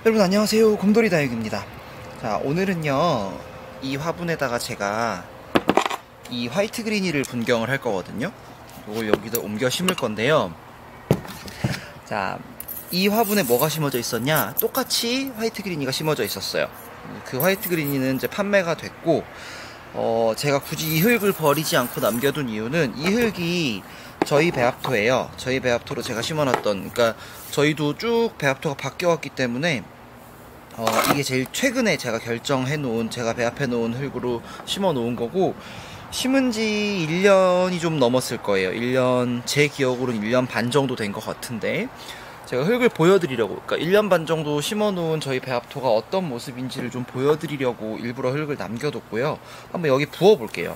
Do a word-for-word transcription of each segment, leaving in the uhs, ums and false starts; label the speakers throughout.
Speaker 1: 여러분 안녕하세요, 곰돌이 다육입니다. 자, 오늘은요 이 화분에다가 제가 이 화이트 그리니를 분경을 할 거거든요. 이걸 여기다 옮겨 심을 건데요. 자, 이 화분에 뭐가 심어져 있었냐, 똑같이 화이트 그리니가 심어져 있었어요. 그 화이트 그리니는 이제 판매가 됐고, 어, 제가 굳이 이 흙을 버리지 않고 남겨둔 이유는 이 흙이 저희 배합토예요. 저희 배합토로 제가 심어놨던, 그러니까 저희도 쭉 배합토가 바뀌어왔기 때문에 어, 이게 제일 최근에 제가 결정해 놓은, 제가 배합해 놓은 흙으로 심어 놓은 거고, 심은 지 일 년이 좀 넘었을 거예요. 일 년, 제 기억으로는 일 년 반 정도 된 것 같은데, 제가 흙을 보여드리려고, 그러니까 일 년 반 정도 심어 놓은 저희 배합토가 어떤 모습인지를 좀 보여드리려고 일부러 흙을 남겨뒀고요. 한번 여기 부어 볼게요.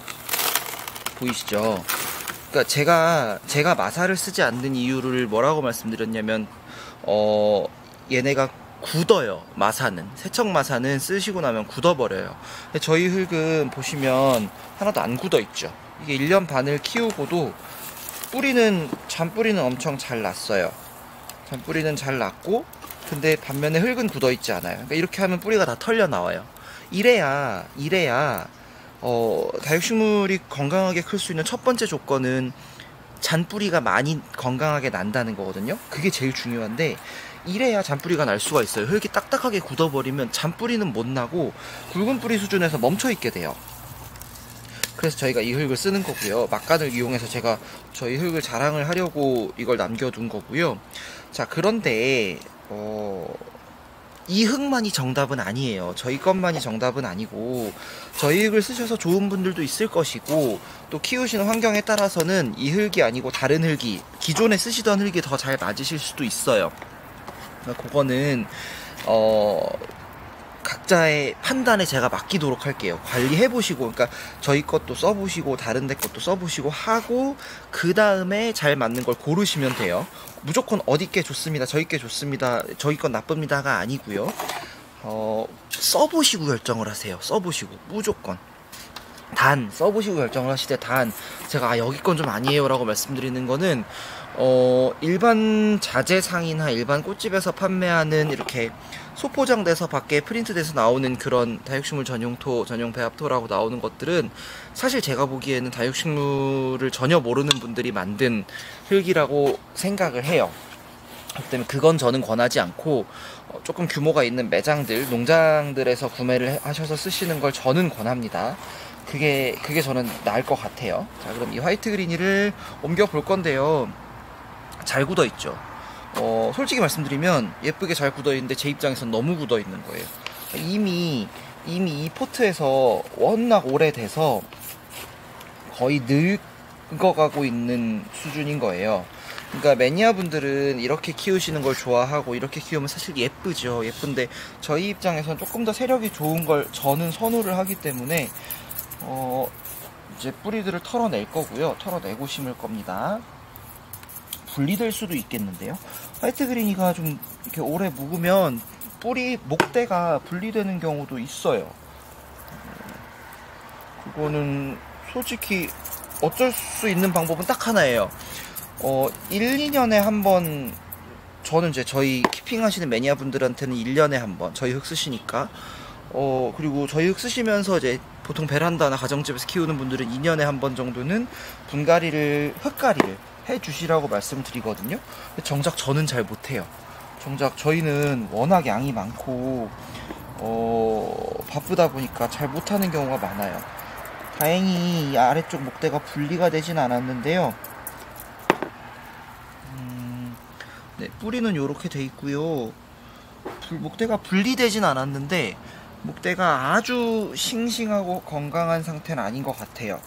Speaker 1: 보이시죠? 그러니까 제가 제가 마사를 쓰지 않는 이유를 뭐라고 말씀드렸냐면, 어 얘네가 굳어요. 마사는, 세척 마사는 쓰시고 나면 굳어버려요. 근데 저희 흙은 보시면 하나도 안 굳어 있죠. 이게 일 년 반을 키우고도 뿌리는, 잔뿌리는 엄청 잘 났어요. 잔뿌리는 잘 났고, 근데 반면에 흙은 굳어 있지 않아요. 그러니까 이렇게 하면 뿌리가 다 털려 나와요. 이래야 이래야 어, 다육식물이 건강하게 클 수 있는 첫 번째 조건은 잔뿌리가 많이 건강하게 난다는 거거든요. 그게 제일 중요한데, 이래야 잔뿌리가 날 수가 있어요. 흙이 딱딱하게 굳어버리면 잔뿌리는 못 나고 굵은 뿌리 수준에서 멈춰 있게 돼요. 그래서 저희가 이 흙을 쓰는 거고요. 막간을 이용해서 제가 저희 흙을 자랑을 하려고 이걸 남겨둔 거고요. 자, 그런데 어... 이 흙만이 정답은 아니에요. 저희 것만이 정답은 아니고, 저희 흙을 쓰셔서 좋은 분들도 있을 것이고, 또 키우시는 환경에 따라서는 이 흙이 아니고 다른 흙이, 기존에 쓰시던 흙이 더 잘 맞으실 수도 있어요. 그러니까 그거는 어 각자의 판단에 제가 맡기도록 할게요. 관리해보시고, 그러니까 저희 것도 써보시고 다른 데 것도 써보시고 하고, 그 다음에 잘 맞는 걸 고르시면 돼요. 무조건 어디 게 좋습니다, 저희 게 좋습니다, 저희 건 나쁩니다가 아니고요. 어, 써보시고 결정을 하세요. 써보시고 무조건. 단 써보시고 결정을 하시되, 단 제가 아, 여기 건 좀 아니에요 라고 말씀드리는 거는, 어, 일반 자재상이나 일반 꽃집에서 판매하는, 이렇게 소포장돼서 밖에 프린트돼서 나오는 그런 다육식물 전용토, 전용 배합토라고 나오는 것들은 사실 제가 보기에는 다육식물을 전혀 모르는 분들이 만든 흙이라고 생각을 해요. 그렇기 때문에 그건 저는 권하지 않고, 어, 조금 규모가 있는 매장들, 농장들에서 구매를 하셔서 쓰시는 걸 저는 권합니다. 그게 그게 저는 나을 것 같아요. 자, 그럼 이 화이트 그리니를 옮겨 볼 건데요. 잘 굳어 있죠. 어, 솔직히 말씀드리면 예쁘게 잘 굳어 있는데 제 입장에선 너무 굳어 있는 거예요. 이미 이미 이 포트에서 워낙 오래돼서 거의 늙어가고 있는 수준인 거예요. 그러니까 매니아 분들은 이렇게 키우시는 걸 좋아하고, 이렇게 키우면 사실 예쁘죠. 예쁜데 저희 입장에선 조금 더 세력이 좋은 걸 저는 선호를 하기 때문에 어, 이제 뿌리들을 털어낼 거고요. 털어내고 심을 겁니다. 분리될 수도 있겠는데요. 화이트 그리니가 좀 이렇게 오래 묵으면 뿌리, 목대가 분리되는 경우도 있어요. 그거는 솔직히 어쩔 수 있는 방법은 딱 하나예요. 어, 일, 이 년에 한 번, 저는 이제 저희 키핑 하시는 매니아 분들한테는 일 년에 한 번, 저희 흙 쓰시니까, 어, 그리고 저희 흙 쓰시면서 이제 보통 베란다나 가정집에서 키우는 분들은 이 년에 한 번 정도는 분갈이를, 흙갈이를 해주시라고 말씀드리거든요. 정작 저는 잘 못해요. 정작 저희는 워낙 양이 많고, 어, 바쁘다 보니까 잘 못하는 경우가 많아요. 다행히 이 아래쪽 목대가 분리가 되진 않았는데요. 음, 네, 뿌리는 이렇게 돼 있고요. 목대가 분리되진 않았는데, 목대가 아주 싱싱하고 건강한 상태는 아닌 것 같아요.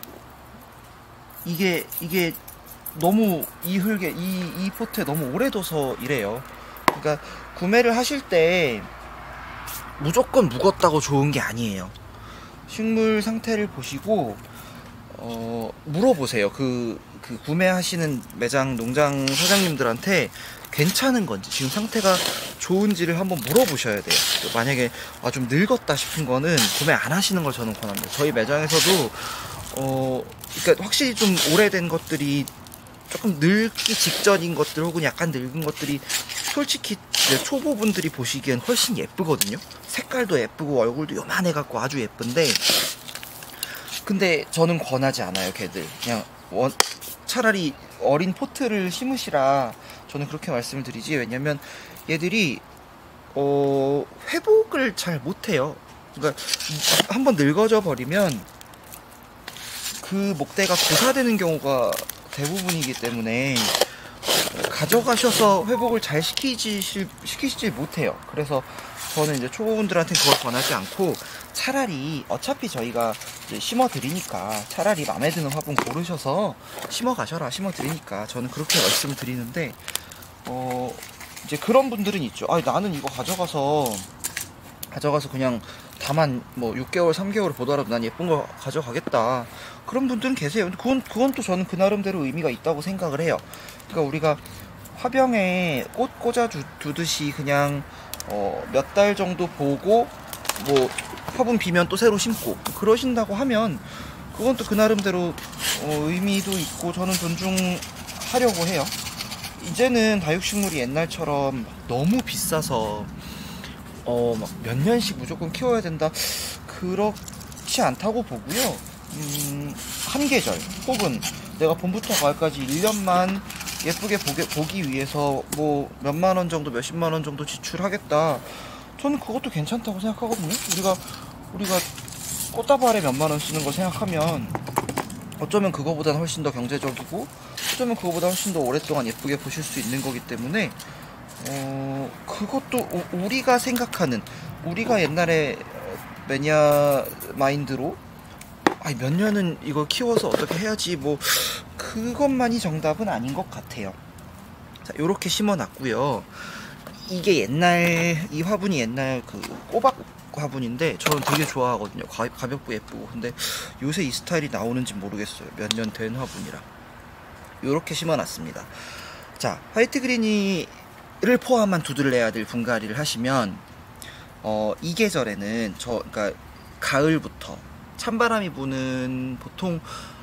Speaker 1: 이게 이게 너무 이 흙에, 이, 이 포트에 너무 오래 둬서 이래요. 그러니까 구매를 하실 때 무조건 묵었다고 좋은 게 아니에요. 식물 상태를 보시고 어, 물어보세요. 그, 그 구매하시는 매장 농장 사장님들한테 괜찮은 건지, 지금 상태가 좋은지를 한번 물어보셔야 돼요. 만약에 아, 좀 늙었다 싶은 거는 구매 안 하시는 걸 저는 권합니다. 저희 매장에서도 어, 그러니까 확실히 좀 오래된 것들이, 조금 늙기 직전인 것들 혹은 약간 늙은 것들이 솔직히 이제 초보분들이 보시기엔 훨씬 예쁘거든요. 색깔도 예쁘고 얼굴도 요만해갖고 아주 예쁜데, 근데 저는 권하지 않아요. 걔들 그냥 원, 차라리 어린 포트를 심으시라 저는 그렇게 말씀을 드리지. 왜냐면 얘들이 어, 회복을 잘 못해요. 그러니까 한번 늙어져 버리면 그 목대가 고사되는 경우가 대부분이기 때문에 가져가셔서 회복을 잘 시키지, 시키시지 못해요. 그래서 저는 이제 초보분들한테 그걸 권하지 않고, 차라리 어차피 저희가 이제 심어 드리니까 차라리 마음에 드는 화분 고르셔서 심어 가셔라, 심어 드리니까 저는 그렇게 말씀을 드리는데, 어 이제 그런 분들은 있죠. 아, 나는 이거 가져가서 가져가서 그냥 다만 뭐 육 개월 삼 개월 보더라도 난 예쁜 거 가져가겠다, 그런 분들은 계세요. 그건 그건 또 저는 그 나름대로 의미가 있다고 생각을 해요. 그러니까 우리가 화병에 꽃 꽂아 두, 두듯이 그냥 어, 몇 달 정도 보고 뭐 화분 비면 또 새로 심고 그러신다고 하면 그건 또 그 나름대로 어, 의미도 있고 저는 존중하려고 해요. 이제는 다육식물이 옛날처럼 너무 비싸서 어, 막 몇 년씩 무조건 키워야 된다, 그렇지 않다고 보고요. 음, 한 계절 혹은 내가 봄부터 가을까지 일 년만 예쁘게 보게, 보기 위해서 뭐 몇만 원 정도, 몇십만 원 정도 지출하겠다, 저는 그것도 괜찮다고 생각하거든요. 우리가 우리가 꽃다발에 몇만 원 쓰는 걸 생각하면 어쩌면 그거보다는 훨씬 더 경제적이고 어쩌면 그거보다 훨씬 더 오랫동안 예쁘게 보실 수 있는 거기 때문에 어, 그것도 우, 우리가 생각하는, 우리가 옛날에 매니아 마인드로 아니 몇 년은 이거 키워서 어떻게 해야지, 뭐 그것만이 정답은 아닌 것 같아요. 자, 요렇게 심어놨고요. 이게 옛날, 이 화분이 옛날 그 꼬박 화분인데 저는 되게 좋아하거든요. 가, 가볍고 예쁘고. 근데 요새 이 스타일이 나오는지 모르겠어요. 몇 년 된 화분이라. 요렇게 심어놨습니다. 자, 화이트 그린이를 포함한 두들레아들 분갈이를 하시면 어, 이 계절에는 저 그러니까 가을부터 찬바람이 부는, 보통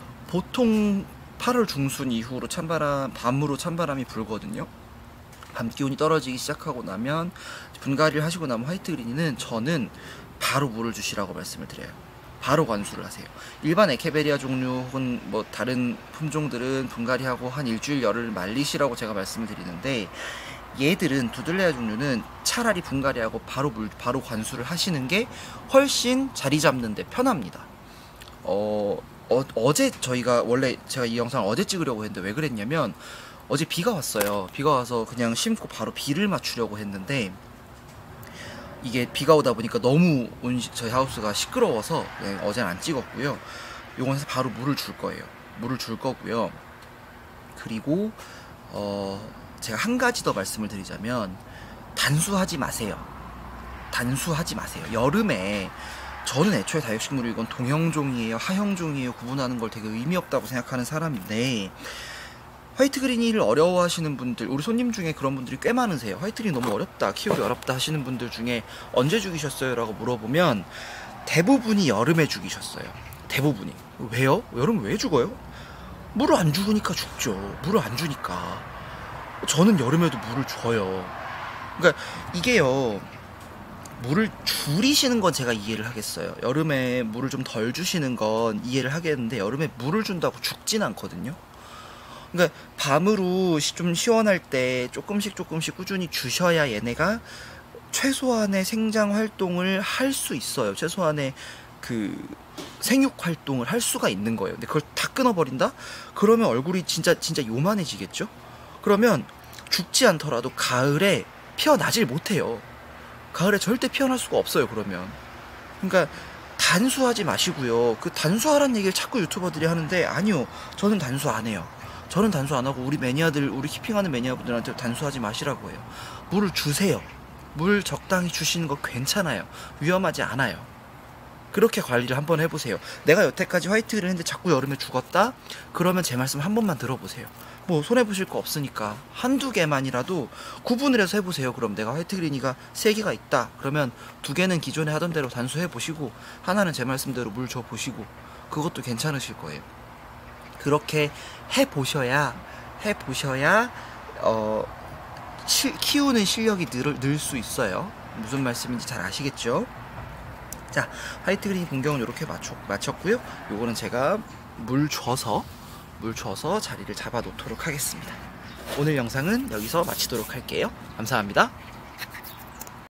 Speaker 1: 보통 팔월 중순 이후로 찬바람, 밤으로 찬바람이 불거든요. 밤 기온이 떨어지기 시작하고 나면, 분갈이를 하시고 나면 화이트 그린이는 저는 바로 물을 주시라고 말씀을 드려요. 바로 관수를 하세요. 일반 에케베리아 종류 혹은 뭐 다른 품종들은 분갈이하고 한 일주일 열흘 말리시라고 제가 말씀을 드리는데, 얘들은 두들레아 종류는 차라리 분갈이하고 바로 물, 바로 관수를 하시는 게 훨씬 자리 잡는 데 편합니다. 어, 어, 어제 저희가 원래 제가 이 영상을 어제 찍으려고 했는데 왜 그랬냐면, 어제 비가 왔어요. 비가 와서 그냥 심고 바로 비를 맞추려고 했는데, 이게 비가 오다 보니까 너무 온시, 저희 하우스가 시끄러워서 네, 어제는 안 찍었고요. 요거에서 바로 물을 줄 거예요. 물을 줄 거고요. 그리고 어, 제가 한 가지 더 말씀을 드리자면, 단수하지 마세요. 단수하지 마세요. 여름에 저는 애초에 다육식물을 이건 동형종이에요, 하형종이에요 구분하는 걸 되게 의미 없다고 생각하는 사람인데, 화이트 그린이를 어려워하시는 분들, 우리 손님 중에 그런 분들이 꽤 많으세요. 화이트 그린 너무 어렵다, 키우기 어렵다 하시는 분들 중에 언제 죽이셨어요? 라고 물어보면 대부분이 여름에 죽이셨어요. 대부분이. 왜요? 여름 왜 죽어요? 물을 안 주니까 죽죠. 물을 안 주니까. 저는 여름에도 물을 줘요. 그러니까 이게요, 물을 줄이시는 건 제가 이해를 하겠어요. 여름에 물을 좀 덜 주시는 건 이해를 하겠는데, 여름에 물을 준다고 죽진 않거든요. 그러니까 밤으로 좀 시원할 때 조금씩 조금씩 꾸준히 주셔야 얘네가 최소한의 생장 활동을 할 수 있어요. 최소한의 그 생육 활동을 할 수가 있는 거예요. 근데 그걸 다 끊어버린다? 그러면 얼굴이 진짜 진짜 요만해지겠죠? 그러면 죽지 않더라도 가을에 피어나질 못해요. 가을에 절대 피어날 수가 없어요. 그러면. 그러니까 단수하지 마시고요. 그 단수하라는 얘기를 자꾸 유튜버들이 하는데, 아니요, 저는 단수 안 해요. 저는 단수 안 하고 우리 매니아들, 우리 키핑하는 매니아분들한테 단수하지 마시라고 해요. 물을 주세요. 물 적당히 주시는 거 괜찮아요. 위험하지 않아요. 그렇게 관리를 한번 해보세요. 내가 여태까지 화이트를 했는데 자꾸 여름에 죽었다? 그러면 제 말씀 한 번만 들어보세요. 뭐 손해보실 거 없으니까 한두 개만이라도 구분을 해서 해보세요. 그럼 내가 화이트 그린이가 세 개가 있다, 그러면 두 개는 기존에 하던 대로 단수해보시고 하나는 제 말씀대로 물 줘보시고, 그것도 괜찮으실 거예요. 그렇게 해보셔야 해보셔야 어 시, 키우는 실력이 늘, 늘 수 있어요. 무슨 말씀인지 잘 아시겠죠? 자, 화이트 그린 분경은 이렇게 마쳤, 마쳤고요. 요거는 제가 물 줘서 물 줘서 자리를 잡아 놓도록 하겠습니다. 오늘 영상은 여기서 마치도록 할게요. 감사합니다.